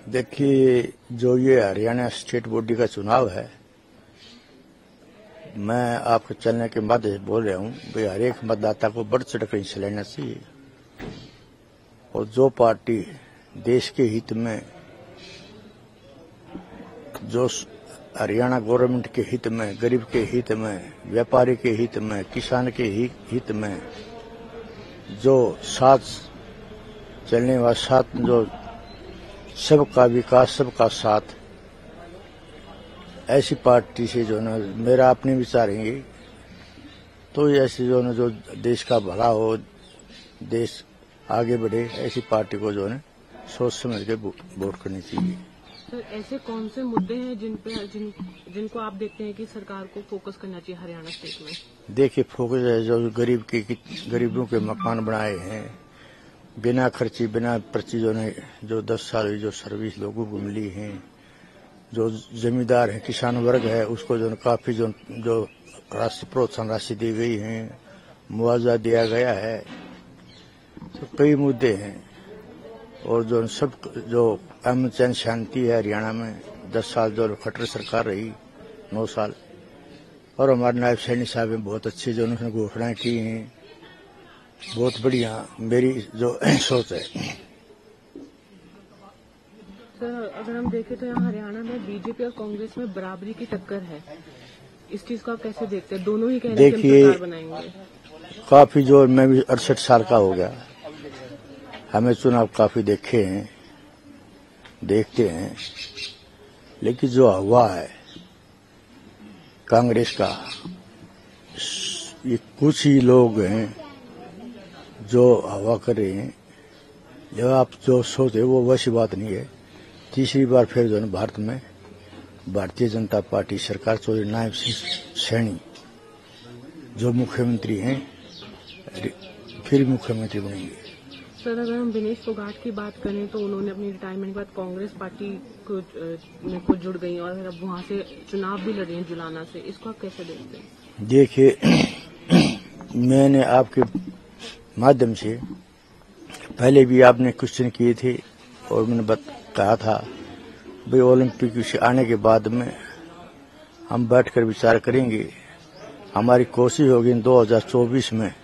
देखिए, जो ये हरियाणा स्टेट बॉडी का चुनाव है, मैं आपके चैनल के माध्यम से बोल रहा हूँ भाई हर एक मतदाता को बढ़ चढ़कर हिस्सा लेना चाहिए और जो पार्टी देश के हित में, जो हरियाणा गवर्नमेंट के हित में, गरीब के हित में, व्यापारी के हित में, किसान के हित में, जो साथ चलने वाला, साथ जो सबका विकास, सबका साथ, ऐसी पार्टी से जो ना मेरा अपने विचार है, तो ऐसी जो ना जो देश का भला हो, देश आगे बढ़े, ऐसी पार्टी को जो है सोच समझ के वोट करनी चाहिए। सर, ऐसे कौन से मुद्दे हैं जिनको आप देखते हैं कि सरकार को फोकस करना चाहिए हरियाणा स्टेट में? देखिए, फोकस है जो गरीबों के मकान बनाए हैं बिना खर्ची, बिना पर्ची, जो 10 साल की जो सर्विस लोगों को मिली है, जो जमींदार है, किसान वर्ग है, उसको जो काफी जो राशि, प्रोत्साहन राशि दी गई है, मुआवजा दिया गया है, तो कई मुद्दे हैं। और जो सब जो अमन चैन शांति है हरियाणा में, 10 साल जो खट्टर सरकार रही, 9 साल, और हमारे नायब सैनी साहब ने बहुत अच्छी जो उन्होंने घोषणाएं की हैं, बहुत बढ़िया मेरी जो सोच है। सर, अगर हम देखें तो यहाँ हरियाणा में बीजेपी और कांग्रेस में बराबरी की टक्कर है, इस चीज को आप कैसे देखते हैं? दोनों ही कह रहे हैं कि हम सरकार बनाएंगे। काफी जो मैं भी 68 साल का हो गया, हमें चुनाव काफी देखे हैं, देखते हैं, लेकिन जो हवा है कांग्रेस का, ये कुछ ही लोग हैं जो हवा कर रहे हैं। जब आप जो सोचे वो वैसी बात नहीं है। तीसरी बार फिर जो है भारत में भारतीय जनता पार्टी सरकार, चौधरी नायब सिंह सैनी जो मुख्यमंत्री हैं, फिर मुख्यमंत्री बनेंगे। सर, अगर हम दिनेश फोगाट की बात करें तो उन्होंने अपनी रिटायरमेंट के बाद कांग्रेस पार्टी को जुड़ गई और अब वहां से चुनाव भी लड़ रही हैं जुलाना से, इसको आप कैसे देखते हैं? देखिए, मैंने आपके माध्यम से पहले भी आपने क्वेश्चन किए थे और मैंने कहा था भाई ओलंपिक से आने के बाद में हम बैठकर विचार करेंगे। हमारी कोशिश होगी 2024 में,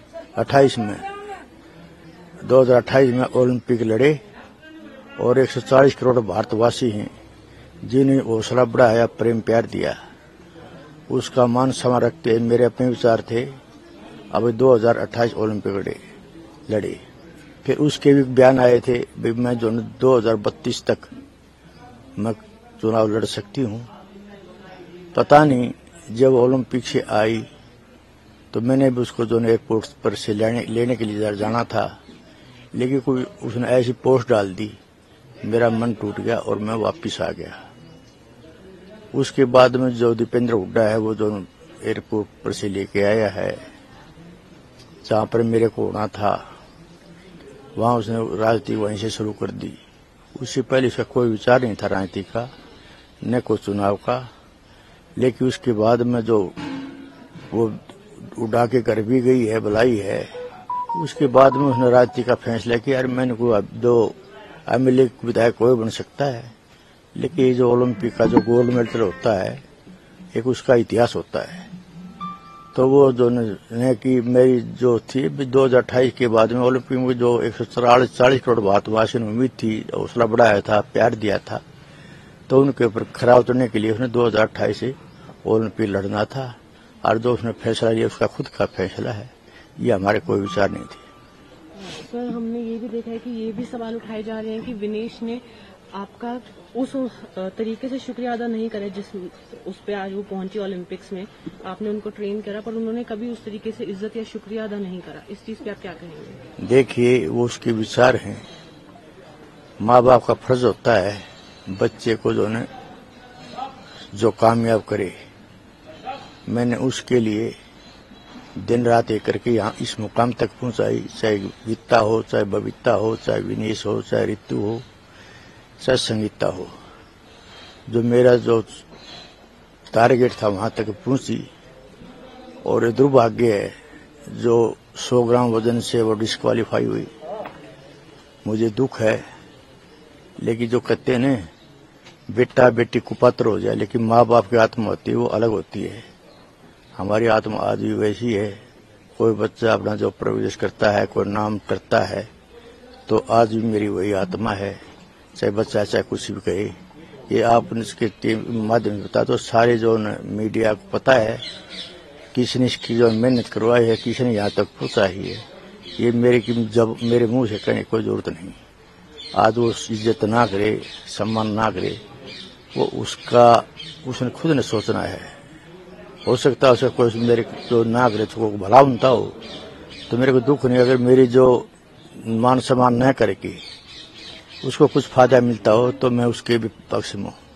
2028 में ओलंपिक लड़े और 140 करोड़ भारतवासी हैं जिन्हें हौसला बढ़ाया, प्रेम प्यार दिया, उसका मान सम्मान रखते मेरे अपने विचार थे। अब 2028 ओलंपिक लड़े, फिर उसके भी बयान आए थे भाई मैं जो 2032 तक मैं चुनाव लड़ सकती हूँ। पता नहीं, जब ओलंपिक से आई तो मैंने भी उसको जो एयरपोर्ट पर से लेने के लिए जाना था, लेकिन कोई उसने ऐसी पोस्ट डाल दी, मेरा मन टूट गया और मैं वापिस आ गया। उसके बाद में जो दीपेंद्र हुड्डा है वो जो एयरपोर्ट पर से लेके आया है, जहां पर मेरे को होना था, वहां उसने राजनीति वहीं से शुरू कर दी। उससे पहले इसका कोई विचार नहीं था राजनीति का, न कोई चुनाव का। लेकिन उसके बाद में जो वो उड़ा के कर भी गई है, बुलाई है, उसके बाद में उसने राजनीति का फैसला किया, यार मैंने को जो एमएलए विधायक कोई बन सकता है, लेकिन ये जो ओलंपिक का जो गोल्ड मेडल होता है, एक उसका इतिहास होता है। तो वो जो ने कि मेरी जो थी 2028 के बाद में ओलंपिक में जो 140 करोड़ भारतवासियों ने उम्मीद थी, हौसला बढ़ाया था, प्यार दिया था, तो उनके ऊपर खरा उतरने के लिए उसने 2028 से ओलंपिक लड़ना था। और जो उसने फैसला लिया उसका खुद का फैसला है, ये हमारे कोई विचार नहीं थे। सर, हमने ये भी देखा है कि ये भी सवाल उठाए जा रहे हैं कि विनेश ने आपका उस तरीके से शुक्रिया अदा नहीं करा जिस उस पे आज वो पहुंची ओलंपिक्स में। आपने उनको ट्रेन करा पर उन्होंने कभी उस तरीके से इज्जत या शुक्रिया अदा नहीं करा, इस चीज पे आप क्या कहेंगे? देखिए, वो उसके विचार हैं। माँ बाप का फर्ज होता है बच्चे को जो कामयाब करे। मैंने उसके लिए दिन रात एक करके यहाँ इस मुकाम तक पहुंचाई, चाहे गीता हो, चाहे बबीता हो, चाहे विनेश हो, चाहे ऋतु हो, चाहे संगीता हो। जो मेरा जो टारगेट था वहां तक पहुंची, और ये दुर्भाग्य है जो 100 ग्राम वजन से वो डिस्क्वालीफाई हुई। मुझे दुख है लेकिन जो कहते हैं ना, बेटा बेटी कुपात्र हो जाए, लेकिन माँ बाप की आत्मा होती है वो अलग होती है। हमारी आत्मा आज भी वैसी है। कोई बच्चा अपना जो प्रवेश करता है, कोई नाम करता है, तो आज भी मेरी वही आत्मा है, चाहे बच्चा चाहे कुछ भी कहे। ये आप इसके माध्यम से बता दो, सारे जो मीडिया को पता है किसने इसकी जो मेहनत करवाई है, किसने यहाँ तक पहुँचाई है। ये जब मेरे मुंह से कहने की कोई जरूरत नहीं। आज वो इज्जत ना करे, सम्मान ना करे, वो उसने खुद ने सोचना है। हो सकता है उसे कोई मेरे जो ना करे तो भला उनता हो, तो मेरे को दुख नहीं। अगर मेरी जो मान सम्मान न करेगी, उसको कुछ फायदा मिलता हो, तो मैं उसके भी पक्ष में हूँ।